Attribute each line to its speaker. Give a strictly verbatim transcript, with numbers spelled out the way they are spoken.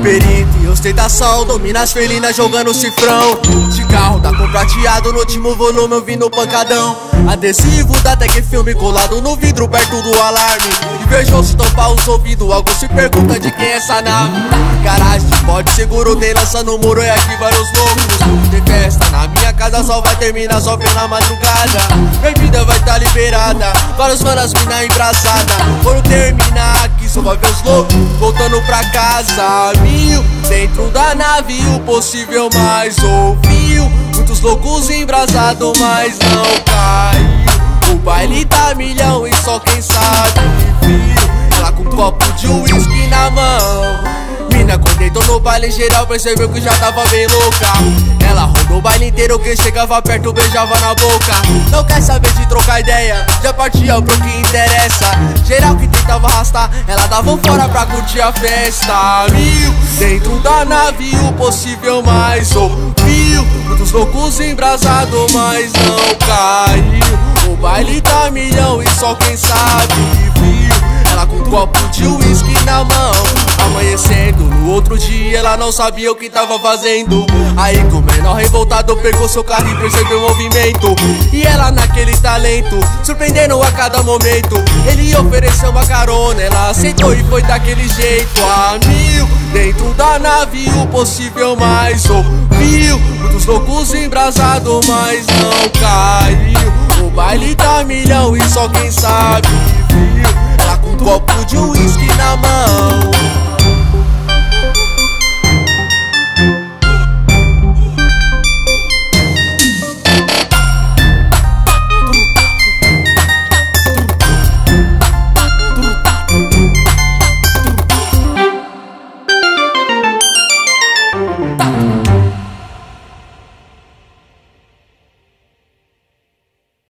Speaker 1: perito e ostentação, domina as felinas jogando cifrão. De carro da cor prateado, no último volume ouvindo pancadão. Adesivo da Tech Filme colado no vidro perto do alarme. Invejoso tampar os ouvidos, algo se pergunta de quem é essa nave. Garagem de bode seguro, tem lança no muro e aqui vários loucos. Tem festa na minha casa, só vai terminar só na madrugada. Bebida vai tá liberada, vários manas mina embraçada. Quando terminar aqui só vai ver os loucos voltando pra casa. Mil dentro da nave, o possível mais ouviu. Muitos loucos embrasados, mas não caiu. O baile tá milhão e só quem sabe viu. Ela com um copo de uísque na mão. Mina quando deitou no baile geral percebeu que já tava bem louca. Ela rodou o baile inteiro, quem chegava perto beijava na boca. Não quer saber de trocar ideia, já partia pro que interessa. Geral que tentava arrastar, ela dava um fora pra curtir a festa. Mil dentro da nave, o possível mais ouviu. Muitos loucos embrasados, mas não caiu. O baile tá milhão e só quem sabe viu. Ela com um copo de uísque na mão. Amanhecendo, no outro dia ela não sabia o que tava fazendo. Aí que o menor revoltado pegou seu carro e percebeu o movimento. E ela naquele talento, surpreendendo a cada momento. Ele ofereceu uma carona, ela aceitou e foi daquele jeito. A mil, dentro da nave, o possível mais ouviu. Muitos loucos embrasados, mas não caiu. O baile tá milhão e só quem sabe viu. Ela com um copo de uísque na mão.